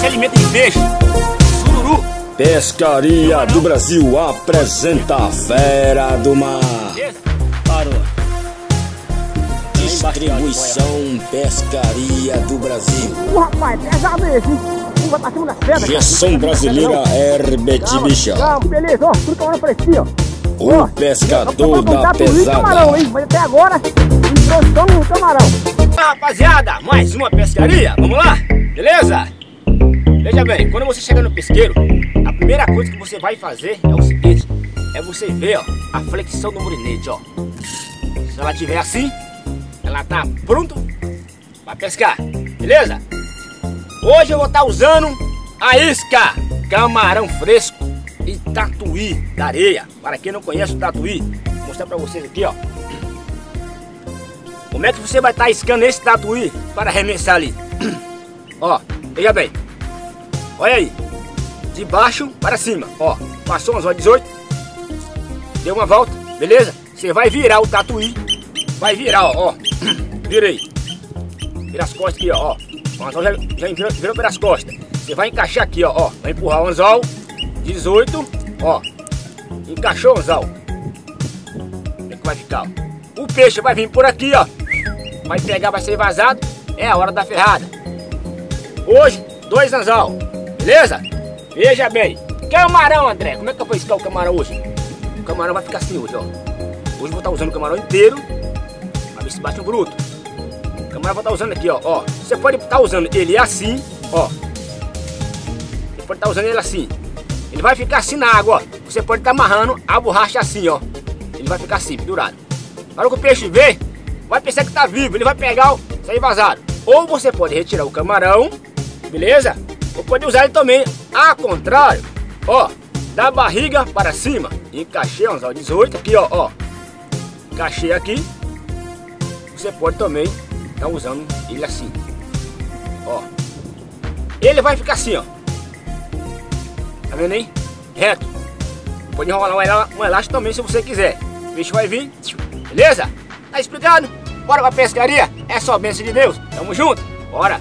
se alimenta de peixe. Sururu. Pescaria do Brasil apresenta a fera do mar. Parou. Distribuição Pescaria do Brasil. Rapaz, pesado esse, hein? Vai pra cima das pedras. Gestão brasileira Herbert Bicha. Calma, beleza, ó, tudo camarão fresquinho, ó. O pescador da pesada. Camarão, hein? Mas até agora, introdução no camarão. Rapaziada, mais uma pescaria, vamos lá? Beleza? Veja bem, quando você chega no pesqueiro, a primeira coisa que você vai fazer é o seguinte: é você ver, ó, a flexão do molinete, ó. Se ela tiver assim, ela tá pronta para pescar, beleza? Hoje eu vou estar usando a isca camarão fresco e tatuí da areia. Para quem não conhece o tatuí, vou mostrar para vocês aqui, ó. Como é que você vai estar iscando esse tatuí para arremessar ali? Ó, veja bem. Olha aí. De baixo para cima, ó. Passou umas 18. Deu uma volta, beleza? Você vai virar o tatuí. Vai virar, ó. Vira aí. Vira as costas aqui, ó. O anzol já virou pelas costas. Você vai encaixar aqui, ó. Vai empurrar o anzol. 18, ó. Encaixou o anzol. Como é que vai ficar, ó? O peixe vai vir por aqui, ó. Vai pegar, vai ser vazado. É a hora da ferrada. Hoje, 2 anzol. Beleza? Veja bem. Camarão, André. Como é que eu vou iscar o camarão hoje? O camarão vai ficar assim hoje, ó. Hoje eu vou estar usando o camarão inteiro. Pra ver se bate um bruto. O camarão vou estar usando aqui, ó. Você pode estar usando ele assim, ó. Você pode estar usando ele assim. Ele vai ficar assim na água, ó. Você pode estar amarrando a borracha assim, ó. Ele vai ficar assim, pendurado. Na hora que o peixe ver, vai pensar que tá vivo. Ele vai pegar, ó, sair vazado. Ou você pode retirar o camarão, beleza? Ou pode usar ele também, ao contrário, ó. Da barriga para cima. Encaixei o anzol 18 aqui, ó. Encaixei aqui. Você pode também estar usando ele assim, ó. Ele vai ficar assim, ó. Tá vendo aí? Reto. Pode enrolar um elástico também se você quiser. O peixe vai vir. Beleza? Tá explicado? Bora pra pescaria? É só bênção de Deus. Tamo junto? Bora!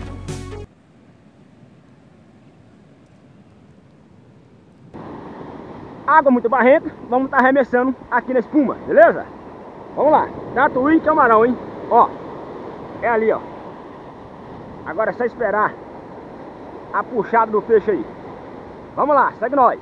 Água muito barrenta, vamos estar arremessando aqui na espuma, beleza? Vamos lá, tatuí e camarão, hein? Ó, é ali, ó. Agora é só esperar a puxada do peixe aí. Vamos lá, segue nós.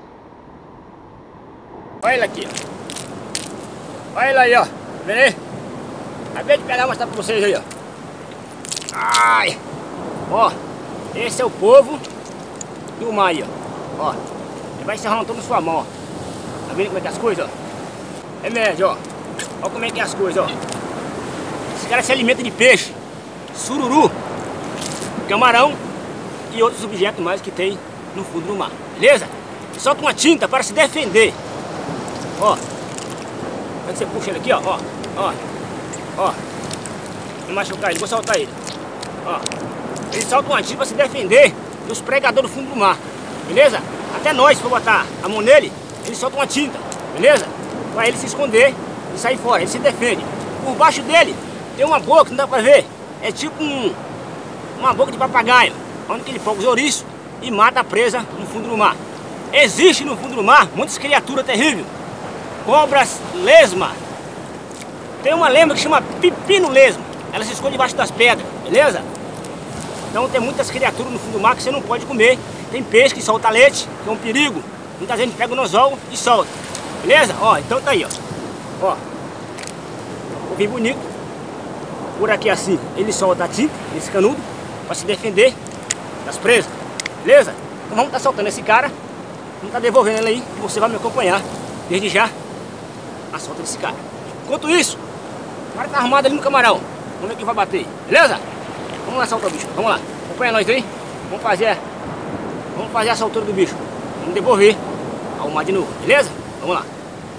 Olha ele aqui, ó. Olha ele aí, ó. Tá vendo aí? Acabei de pegar, mostrar pra vocês aí, ó. Ai! Ó, esse é o povo do mar aí, ó. Ó, ele vai encerrando todo na sua mão, ó. Tá vendo como é que é as coisas, ó? É médio, ó. Olha como é que é as coisas, ó. Esse cara se alimenta de peixe, sururu, camarão e outros objetos mais que tem no fundo do mar, beleza? Solta uma tinta para se defender. Ó. Quando você puxa ele aqui, ó. Ó. Não machucar ele, vou soltar ele. Ó. Ele solta uma tinta para se defender dos pregadores do fundo do mar, beleza? Até nós, se for botar a mão nele, ele solta uma tinta, beleza? Para ele se esconder e sair fora, ele se defende. Por baixo dele tem uma boca que não dá pra ver. É tipo uma boca de papagaio, onde que ele pega os ouriços e mata a presa no fundo do mar. Existe no fundo do mar muitas criaturas terríveis. Cobras lesma. Tem uma lema que chama pepino lesma. Ela se esconde debaixo das pedras, beleza? Então tem muitas criaturas no fundo do mar que você não pode comer. Tem peixe que solta leite, que é um perigo. Muita gente pega o anzol e solta. Beleza? Ó, então tá aí, ó. Ó. Bem bonito. Por aqui assim, ele solta a tinta, esse canudo, para se defender das presas. Beleza? Então vamos estar soltando esse cara. Vamos estar devolvendo ele aí. E você vai me acompanhar desde já a solta desse cara. Enquanto isso, o cara tá armado ali no camarão. Vamos ver quem vai bater. Beleza? Vamos lá soltar o bicho. Vamos lá. Acompanha nós aí. Vamos fazer a soltura do bicho. Vamos devolver. Arrumar de novo. Beleza? Vamos lá.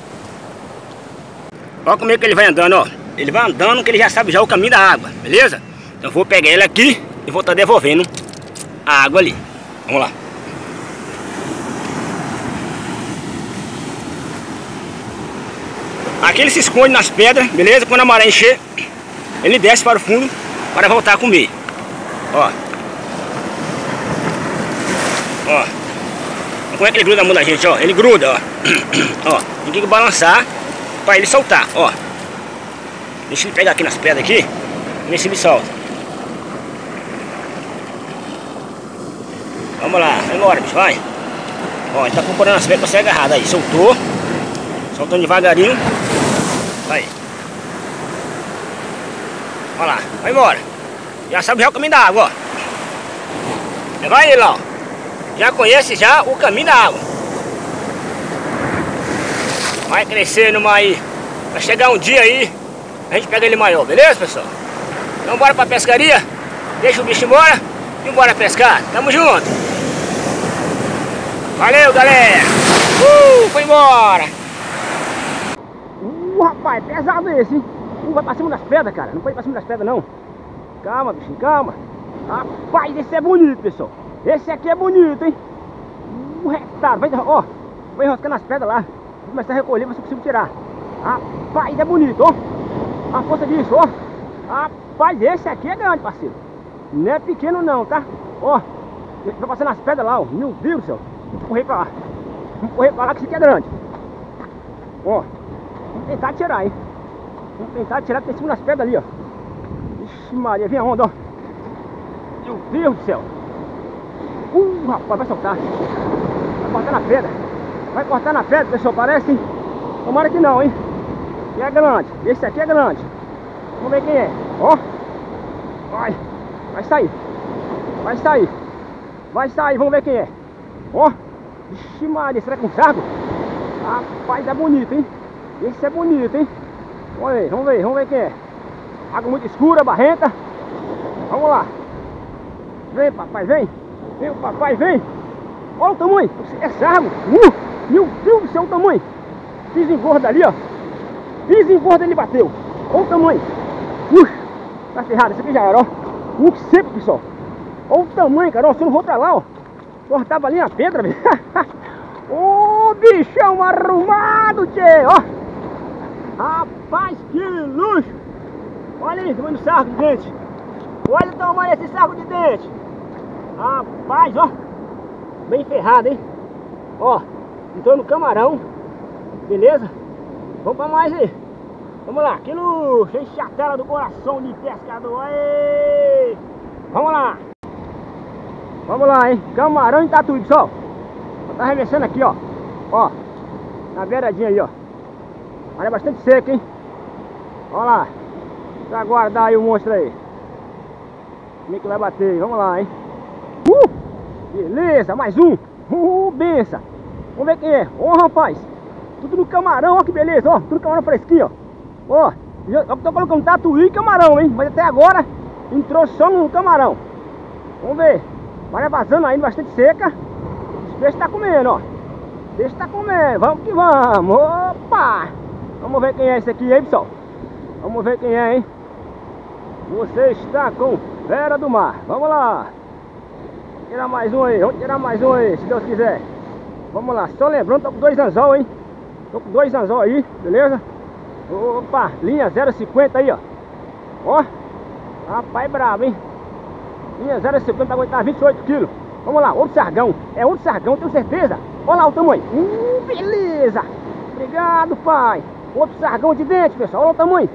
Olha como é que ele vai andando, ó. Ele vai andando que ele já sabe já o caminho da água. Beleza? Então eu vou pegar ele aqui e vou estar devolvendo a água ali. Vamos lá. Aqui ele se esconde nas pedras, beleza? Quando a maré encher, ele desce para o fundo para voltar a comer. Ó. como é que ele gruda na mão da gente, ó. Ele gruda, ó. Ó, tem que balançar pra ele soltar, ó. Deixa ele pegar aqui nas pedras aqui. Ver se ele solta. Vamos lá, vai embora, bicho, vai. Ó, ele tá procurando as pedras pra ser agarrado. Aí, soltou. Soltando devagarinho. Aí. Olha lá, vai embora. Já sabe já o caminho da água, ó. Vai ele lá, ó. Já conhece já o caminho da água. Vai crescendo mais. Vai chegar um dia aí, a gente pega ele maior, beleza, pessoal? Então bora pra pescaria. Deixa o bicho embora e bora pescar. Tamo junto. Valeu, galera. Foi embora. Rapaz, pesado esse, hein? Vai pra cima das pedras, cara. Não pode ir pra cima das pedras, não. Calma, bichinho, calma. Rapaz, esse é bonito, pessoal. Esse aqui é bonito, hein? Retado. Ó, vai enroscar nas pedras lá. Vou começar a recolher, ver se eu consigo tirar. Rapaz, é bonito, ó. A força disso, ó. Rapaz, esse aqui é grande, parceiro. Não é pequeno não, tá? Ó, vai passando nas pedras lá, ó. Meu Deus do céu. Vou correr pra lá. Vamos correr pra lá que isso aqui é grande. Ó, vamos tentar tirar, hein? Vamos tentar tirar, porque tem em cima das pedras ali, ó. Ixi Maria, vem a onda, ó. Meu Deus do céu. Rapaz, vai soltar. Vai cortar na pedra. Vai cortar na pedra, pessoal, parece, hein? Tomara que não, hein? E é grande, esse aqui é grande. Vamos ver quem é, ó. Vai sair. Vai sair. Vai sair, vamos ver quem é. Ó. Ixi Maria, será que é um sargo? Rapaz, é bonito, hein? Esse é bonito, hein? Olha aí, vamos ver quem é. Água muito escura, barrenta. Vamos lá. Vem, papai, vem. Vem, papai, vem. Olha o tamanho. É sargo. Meu Deus do céu, o tamanho. Fiz engorda ali, ó. Fiz engorda, ele bateu. Olha o tamanho. Tá ferrado, esse aqui já era, ó. Que seco, pessoal. Olha o tamanho, cara. Ó, se eu não vou pra lá, ó. Cortava ali na pedra, velho. Ô, bichão arrumado, tchê. Ó. Rapaz, que luxo. Olha aí, o tamanho do sargo de dente. Olha o tamanho desse sargo de dente. Rapaz, ó. Bem ferrado, hein. Ó, entrou no camarão. Beleza? Vamos pra mais aí. Vamos lá, que luxo. Enche a tela do coração de pescador. Aê! Vamos lá. Vamos lá, hein. Camarão e tatuí, pessoal. Tá arremessando aqui, ó. Ó, na beiradinha aí, ó. Olha, bastante seco, hein. Olha lá. Pra aguardar aí o monstro aí. Como é que vai bater? Vamos lá, hein. Beleza, mais um. Benção. Vamos ver quem é. Ó, rapaz. Tudo no camarão, ó que beleza, ó. Tudo no camarão fresquinho, ó. Ó, eu tô colocando tatuí e camarão, hein. Mas até agora entrou só no camarão. Vamos ver. Vai vazando ainda, bastante seca. Os peixes tá comendo, ó. Os peixes tá comendo. Vamos que vamos. Opa! Vamos ver quem é esse aqui, hein, pessoal. Vamos ver quem é, hein. Você está com Fera do Mar. Vamos lá. Tirar mais um aí, vamos tirar mais um aí, se Deus quiser. Vamos lá, só lembrando, tô com 2 anzol, hein. Tô com 2 anzol aí, beleza? Opa, linha 0,50 aí, ó. Ó, rapaz, brabo, hein. Linha 0,50 pra aguentar 28 quilos. Vamos lá, outro sargão. É outro sargão, tenho certeza. Olha lá o tamanho. Beleza. Obrigado, pai. Outro sargão de dente, pessoal, olha o tamanho.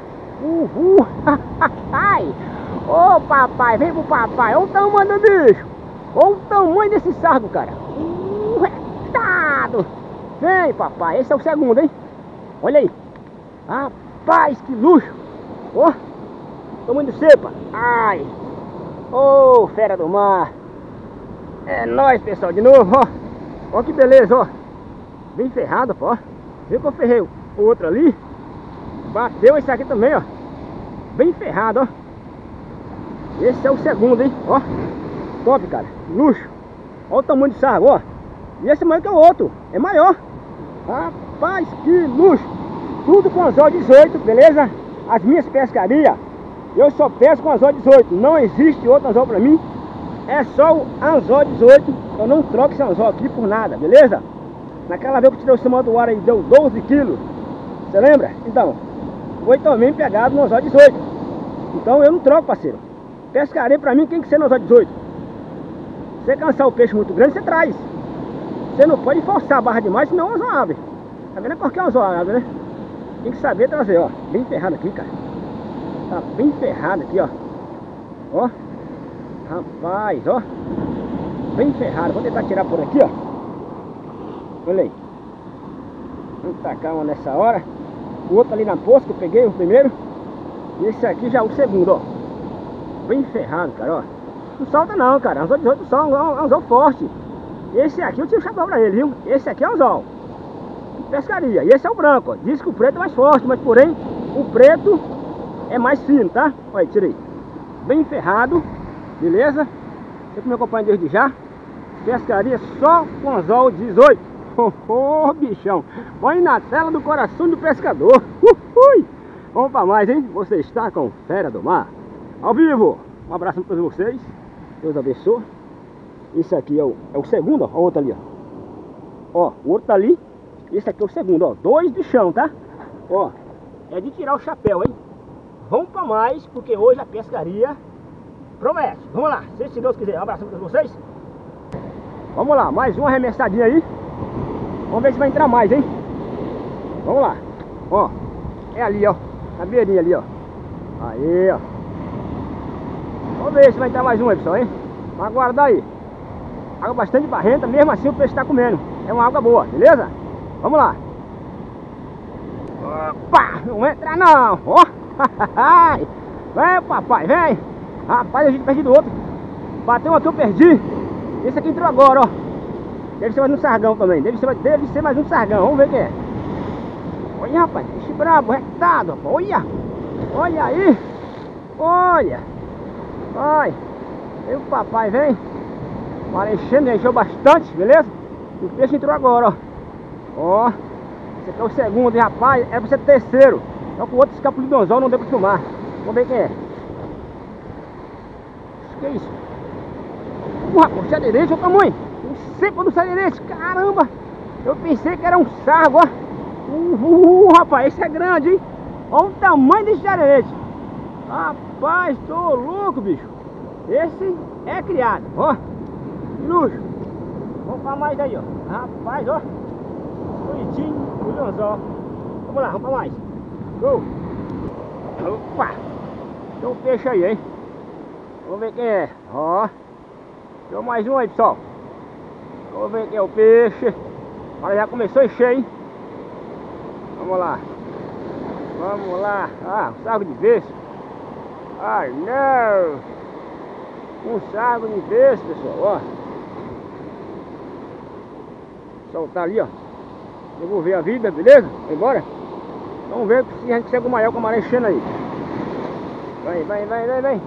Ai. Ô, papai, vem pro papai. Olha o tamanho do bicho. Olha o tamanho desse sargo, cara. Retado. Vem, papai. Esse é o segundo, hein. Olha aí. Rapaz, que luxo. Ó. Tamanho do cepa. Ai. Ô, fera do mar. É nóis, pessoal. De novo, ó. Ó que beleza, ó. Bem ferrado, pô. Ó. Viu que eu ferrei o outro ali. Bateu esse aqui também, ó. Bem ferrado, ó. Esse é o segundo, hein. Ó. Top, cara. Luxo. Olha o tamanho do sargo, ó. E esse é maior que o outro. É maior. Rapaz, que luxo. Tudo com anzol 18, beleza? As minhas pescarias, eu só pesco com anzol 18. Não existe outro anzol pra mim. É só o anzol 18. Eu não troco esse anzol aqui por nada, beleza? Naquela vez que eu tirei o cima do ar aí, deu 12 quilos. Você lembra? Então, foi também pegado no anzol 18. Então eu não troco, parceiro. Pescaria pra mim tem que ser no anzol 18. Se você cansar o peixe muito grande, você traz. Você não pode forçar a barra demais, senão o anzol abre. Tá vendo porque o anzol abre, né? Tem que saber trazer, ó. Bem ferrado aqui, cara. Tá bem ferrado aqui, ó. Ó. Rapaz, ó. Bem ferrado. Vou tentar tirar por aqui, ó. Olha aí. Vamos tacar uma nessa hora. O outro ali na poça que eu peguei, o primeiro. E esse aqui já é o segundo, ó. Bem ferrado, cara, ó. Não solta não, cara. Anzol 18 só, anzol forte. Esse aqui eu tiro o chapéu pra ele, viu? Esse aqui é o anzol de pescaria. E esse é o branco, ó. Diz que o preto é mais forte, mas porém o preto é mais fino, tá? Olha aí, tirei. Bem ferrado, beleza? Você que me acompanha desde já. Pescaria só com anzol 18. Oh, bichão. Põe na tela do coração do pescador. Vamos pra mais, hein? Você está com Fera do Mar ao vivo. Um abraço para todos vocês. Deus abençoe. Esse aqui é o segundo, ó. O outro ali, ó. Ó, o outro tá ali. Esse aqui é o segundo, ó. 2 bichão, tá? Ó, é de tirar o chapéu, hein? Vamos pra mais, porque hoje a pescaria promete. Vamos lá, se Deus quiser. Um abraço para todos vocês. Vamos lá, mais uma arremessadinha aí. Vamos ver se vai entrar mais, hein? Vamos lá. Ó, é ali, ó. Na beirinha ali, ó. Aí, ó. Vamos ver se vai entrar mais um aí, pessoal, hein? Vamos aguardar aí. Água bastante barrenta, mesmo assim o peixe está comendo. É uma água boa, beleza? Vamos lá. Opa! Não entra não! Ó! Vem, papai, vem! Rapaz, a gente perde do outro. Bateu um aqui, eu perdi. Esse aqui entrou agora, ó. Deve ser mais um sargão também. Deve ser mais um sargão. Vamos ver quem é. Olha, rapaz, peixe brabo, retado, rapaz. Olha! Olha aí! Olha! Olha! Aí o papai vem. Mar enchendo, encheu bastante, beleza? E o peixe entrou agora, ó. Ó. Esse aqui é o segundo, hein, rapaz? Era pra ser terceiro. Só que o outro escapuliu do anzol, não deu pra filmar. Vamos ver quem é. Que é isso? Rapaz, xaderete, olha o tamanho. Um cepa do xaderete, caramba. Eu pensei que era um sargo, ó. Rapaz, esse é grande, hein? Olha o tamanho desse xaderete. Rapaz, tô louco, bicho. Esse é criado, ó. Luxo. Vamos pra mais aí, ó. Rapaz, ó. Bonitinho, o anzol. Vamos lá, vamos pra mais. Go. Opa. Tem um peixe aí, hein? Vamos ver quem é. Ó. Tem mais um aí, pessoal. Vamos ver quem é o peixe. Olha, já começou a encher, hein? Vamos lá. Vamos lá. Ah, um sargo de peixe. Ai, não. Um sargo de peixe, pessoal, ó. Soltar ali, ó. Devolver a vida, beleza? Vai embora. Vamos ver se a gente consegue o maior com a maré enchendo aí. Vai.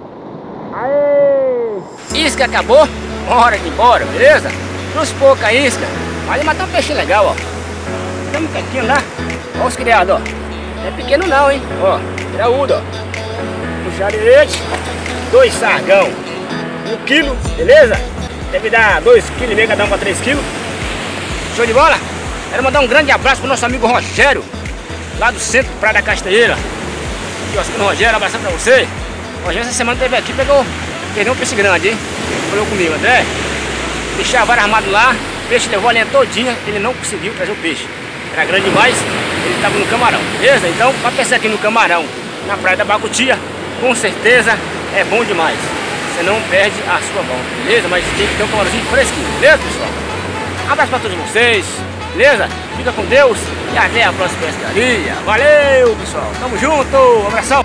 Aê! Isca acabou, hora de ir embora, beleza? Trouxe pouca isca, mas matar um peixe legal, ó. Tem um pequeno lá. Ó os criados, ó. Não é pequeno não, hein? Ó, graúdo, ó. Um xarirete, 2 sargão, 1 quilo, beleza? Deve dar 2,5 kg cada um para 3 kg. Show de bola? Quero mandar um grande abraço pro nosso amigo Rogério, lá do centro Praia da Castanheira. E o Rogério, abraçando pra você. O Rogério essa semana esteve aqui, perdeu um peixe grande, hein? Falou comigo, André. Deixei a vara armado lá, o peixe levou a linha todinha, ele não conseguiu trazer o peixe. Era grande demais, ele estava no camarão, beleza? Então, para pescar aqui no camarão, na Praia da Bacutia, com certeza é bom demais. Você não perde a sua mão, beleza? Mas tem que ter um camarãozinho fresquinho, beleza, pessoal? Abraço para todos vocês, beleza? Fica com Deus e até a próxima pescaria. Valeu, pessoal. Tamo junto. Um abração.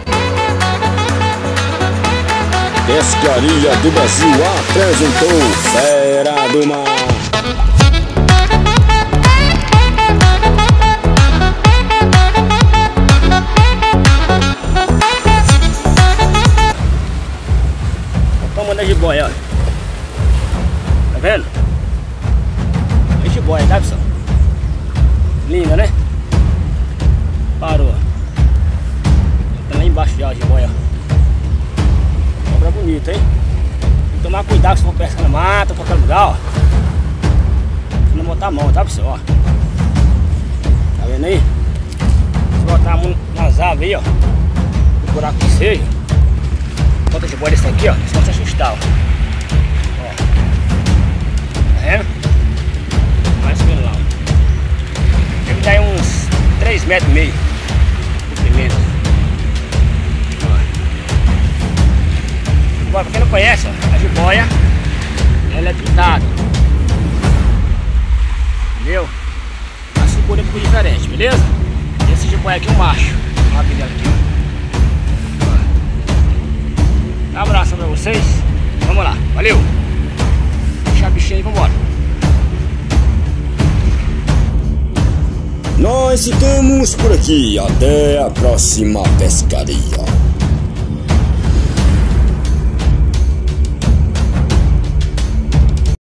Pescaria do Brasil apresentou Fera do Mar. Vamos mandar jiboia, ó. Tá vendo? É jiboia, tá, pessoal? Linda, né? Parou. Tá lá embaixo já a jiboia. Cobra bonita, hein? Tem que tomar cuidado se for pescar na mata, qualquer lugar, ó. Não botar a mão, tá, pessoal? Ó. Tá vendo aí? Se botar a mão nas aves aí, ó. No buraco que seja. Bota a jiboia desse aqui, ó. Você vai se assustar, ó. Ó. Tá vendo? metros e meio de comprimento. Agora, pra quem não conhece, ó, a jiboia, ela é pintada. Entendeu? A segura é um pouco diferente, beleza? Esse jiboia aqui é um macho. Olha a dela aqui, ó. Um abraço pra vocês. Vamos lá, valeu! Deixa a bichinha aí e vambora. Nós ficamos por aqui, até a próxima pescaria.